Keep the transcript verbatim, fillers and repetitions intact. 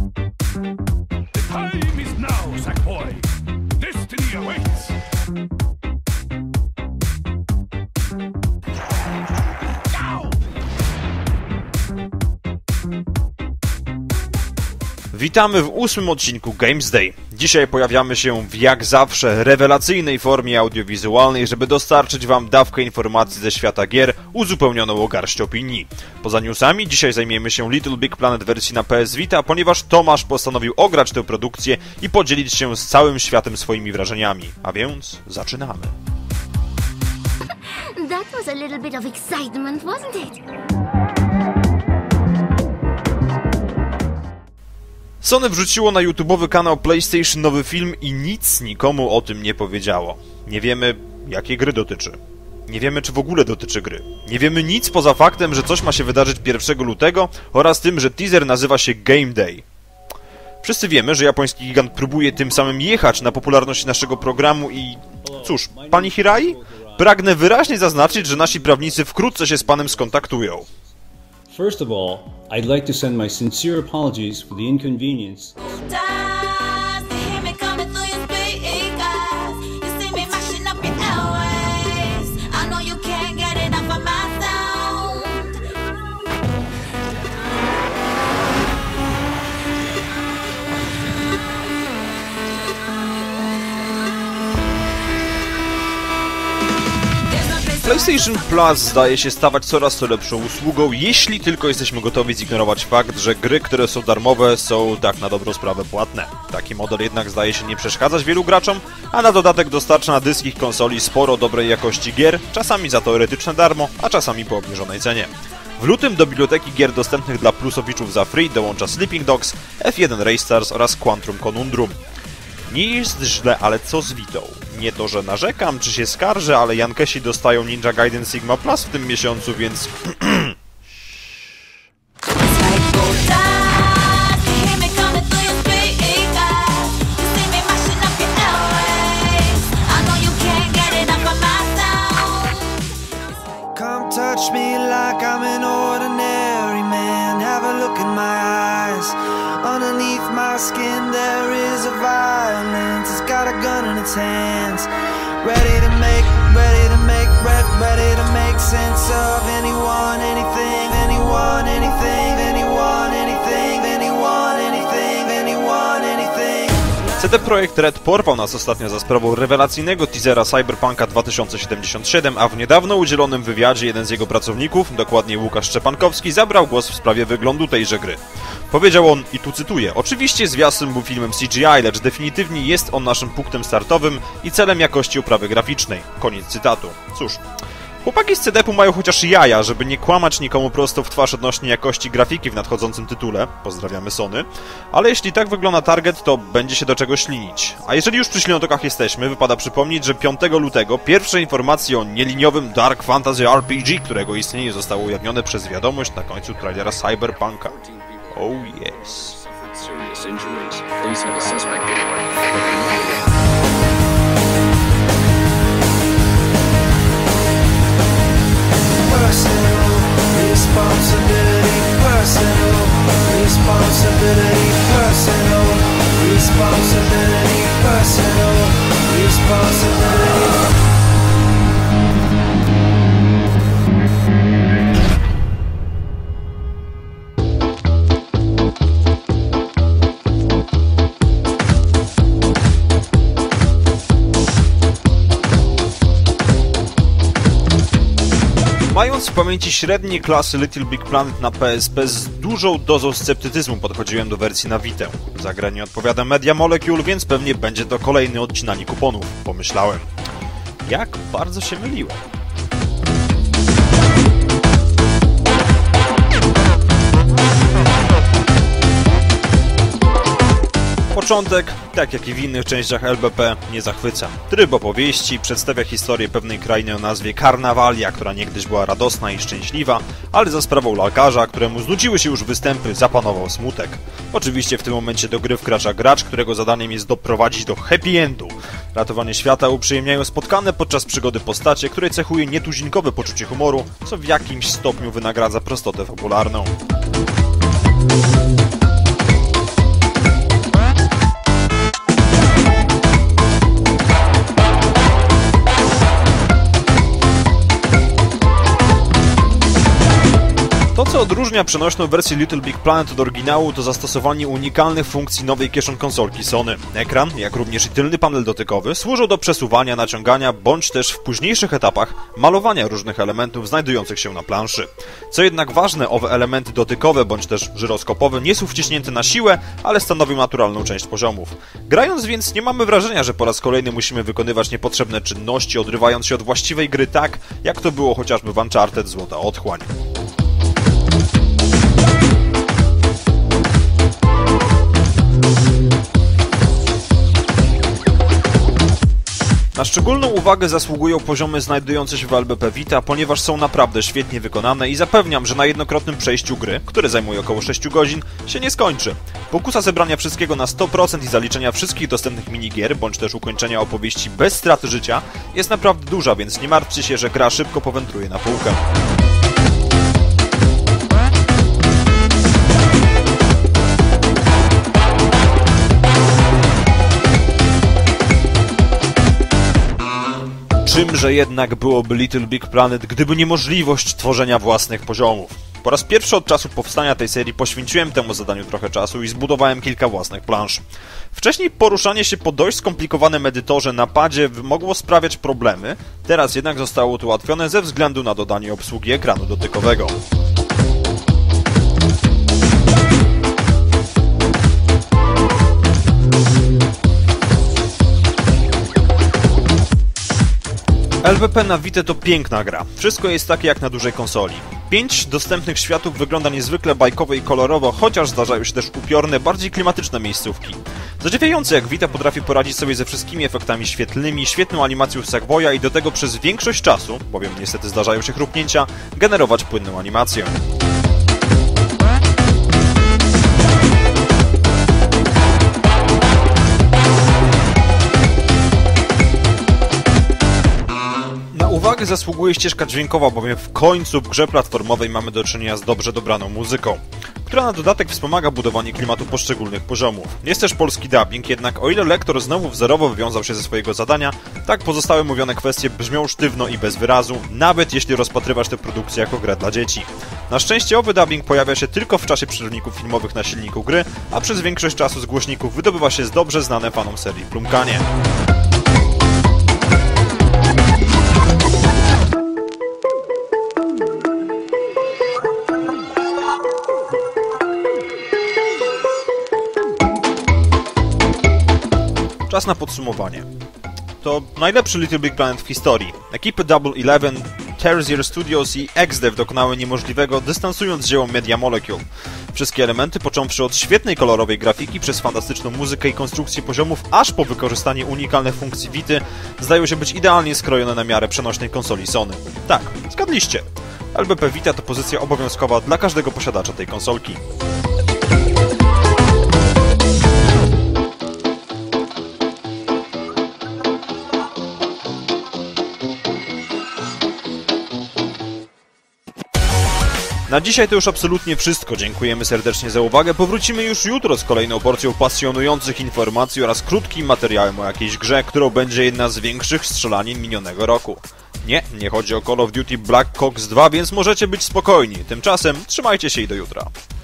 The time is now, Sackboy. Destiny awaits. Witamy w ósmym odcinku Games Day. Dzisiaj pojawiamy się w jak zawsze rewelacyjnej formie audiowizualnej, żeby dostarczyć wam dawkę informacji ze świata gier, uzupełnioną o garść opinii. Poza newsami dzisiaj zajmiemy się Little Big Planet wersji na P S Vita, ponieważ Tomasz postanowił ograć tę produkcję i podzielić się z całym światem swoimi wrażeniami. A więc zaczynamy. That was a little bit of excitement, wasn't it? Sony wrzuciło na YouTube'owy kanał PlayStation nowy film i nic nikomu o tym nie powiedziało. Nie wiemy, jakiej gry dotyczy. Nie wiemy, czy w ogóle dotyczy gry. Nie wiemy nic poza faktem, że coś ma się wydarzyć pierwszego lutego oraz tym, że teaser nazywa się Game Day. Wszyscy wiemy, że japoński gigant próbuje tym samym jechać na popularność naszego programu i... Cóż, pani Hirai? Pragnę wyraźnie zaznaczyć, że nasi prawnicy wkrótce się z panem skontaktują. First of all, I'd like to send my sincere apologies for the inconvenience. PlayStation Plus zdaje się stawać coraz to lepszą usługą, jeśli tylko jesteśmy gotowi zignorować fakt, że gry, które są darmowe, są tak na dobrą sprawę płatne. Taki model jednak zdaje się nie przeszkadzać wielu graczom, a na dodatek dostarcza na dysk ich konsoli sporo dobrej jakości gier, czasami za teoretyczne darmo, a czasami po obniżonej cenie. W lutym do biblioteki gier dostępnych dla plusowiczów za free dołącza Sleeping Dogs, F jeden Racestars oraz Quantum Conundrum. Nie jest źle, ale co z Vitą? Nie to, że narzekam, czy się skarżę, ale Jankesi dostają Ninja Gaiden Sigma Plus w tym miesiącu, więc... Come touch me like I'm an ordinary man. Have a look in my eyes. Underneath my skin there is a violence. It's got a gun in its hands. Ready to make, ready to make, ready, ready to make sense of anyone, anything, anyone, anything, anyone, anything, anyone, anything, anyone, anything. C D Projekt Red porwał nas ostatnio za sprawą rewelacyjnego teasera Cyberpunka dwa tysiące siedemdziesiąt siedem, a w niedawno udzielonym wywiadzie jeden z jego pracowników, dokładnie Łukasz Szczepankowski, zabrał głos w sprawie wyglądu tejże gry. Powiedział on, i tu cytuję, oczywiście zwiastun był filmem C G I, lecz definitywnie jest on naszym punktem startowym i celem jakości oprawy graficznej. Koniec cytatu. Cóż, chłopaki z C D P-u mają chociaż jaja, żeby nie kłamać nikomu prosto w twarz odnośnie jakości grafiki w nadchodzącym tytule, pozdrawiamy Sony, ale jeśli tak wygląda target, to będzie się do czego ślinić. A jeżeli już przy ślinotokach jesteśmy, wypada przypomnieć, że piątego lutego pierwsze informacje o nieliniowym Dark Fantasy R P G, którego istnienie zostało ujawnione przez wiadomość na końcu trailera Cyberpunka. Oh yes. Serious injuries. Police have a suspect anyway. Personal responsibility, personal responsibility, personal responsibility, personal responsibility. Mając w pamięci średnie klasy Little Big Planet na P S P, z dużą dozą sceptycyzmu podchodziłem do wersji na Vitę. Za grę nie odpowiada Media Molecule, więc pewnie będzie to kolejny odcinanie kuponów, pomyślałem. Jak bardzo się myliłem. Początek, tak jak i w innych częściach L B P, nie zachwyca. Tryb opowieści przedstawia historię pewnej krainy o nazwie Karnawalia, która niegdyś była radosna i szczęśliwa, ale za sprawą lalkarza, któremu znudziły się już występy, zapanował smutek. Oczywiście w tym momencie do gry wkracza gracz, którego zadaniem jest doprowadzić do happy endu. Ratowanie świata uprzyjemniają spotkane podczas przygody postacie, której cechuje nietuzinkowe poczucie humoru, co w jakimś stopniu wynagradza prostotę fabularną. odróżnia przenośną wersję Little Big Planet od oryginału, to zastosowanie unikalnych funkcji nowej kieszon konsolki Sony. Ekran, jak również i tylny panel dotykowy, służą do przesuwania, naciągania, bądź też w późniejszych etapach malowania różnych elementów znajdujących się na planszy. Co jednak ważne, owe elementy dotykowe, bądź też żyroskopowe nie są wciśnięte na siłę, ale stanowią naturalną część poziomów. Grając więc nie mamy wrażenia, że po raz kolejny musimy wykonywać niepotrzebne czynności, odrywając się od właściwej gry tak, jak to było chociażby w Uncharted Złota Otchłań. Na szczególną uwagę zasługują poziomy znajdujące się w L B P Vita, ponieważ są naprawdę świetnie wykonane i zapewniam, że na jednokrotnym przejściu gry, które zajmuje około sześć godzin, się nie skończy. Pokusa zebrania wszystkiego na sto procent i zaliczenia wszystkich dostępnych minigier, bądź też ukończenia opowieści bez straty życia jest naprawdę duża, więc nie martwcie się, że gra szybko powędruje na półkę. Czymże jednak byłoby Little Big Planet, gdyby nie możliwość tworzenia własnych poziomów? Po raz pierwszy od czasu powstania tej serii poświęciłem temu zadaniu trochę czasu i zbudowałem kilka własnych plansz. Wcześniej poruszanie się po dość skomplikowanym edytorze na padzie mogło sprawiać problemy, teraz jednak zostało to ułatwione ze względu na dodanie obsługi ekranu dotykowego. L B P na Vita to piękna gra. Wszystko jest takie jak na dużej konsoli. Pięć dostępnych światów wygląda niezwykle bajkowo i kolorowo, chociaż zdarzają się też upiorne, bardziej klimatyczne miejscówki. Zadziwiające, jak Vita potrafi poradzić sobie ze wszystkimi efektami świetlnymi, świetną animacją Sackboya i do tego przez większość czasu, bowiem niestety zdarzają się chrupnięcia, generować płynną animację. Uwagę zasługuje ścieżka dźwiękowa, bowiem w końcu w grze platformowej mamy do czynienia z dobrze dobraną muzyką, która na dodatek wspomaga budowanie klimatu poszczególnych poziomów. Jest też polski dubbing, jednak o ile lektor znowu wzorowo wywiązał się ze swojego zadania, tak pozostałe mówione kwestie brzmią sztywno i bez wyrazu, nawet jeśli rozpatrywasz tę produkcję jako grę dla dzieci. Na szczęście owy dubbing pojawia się tylko w czasie przerywników filmowych na silniku gry, a przez większość czasu z głośników wydobywa się z dobrze znane fanom serii plumkanie. Czas na podsumowanie. To najlepszy Little Big Planet w historii. Ekipy Double Eleven, Tarsier Studios i X-Dev dokonały niemożliwego, dystansując dzieło Media Molecule. Wszystkie elementy, począwszy od świetnej kolorowej grafiki, przez fantastyczną muzykę i konstrukcję poziomów, aż po wykorzystanie unikalnych funkcji Vity, zdają się być idealnie skrojone na miarę przenośnej konsoli Sony. Tak, zgadliście. L B P Vita to pozycja obowiązkowa dla każdego posiadacza tej konsolki. Na dzisiaj to już absolutnie wszystko. Dziękujemy serdecznie za uwagę. Powrócimy już jutro z kolejną porcją pasjonujących informacji oraz krótkim materiałem o jakiejś grze, którą będzie jedna z większych strzelanin minionego roku. Nie, nie chodzi o Call of Duty Black Ops dwa, więc możecie być spokojni. Tymczasem trzymajcie się i do jutra.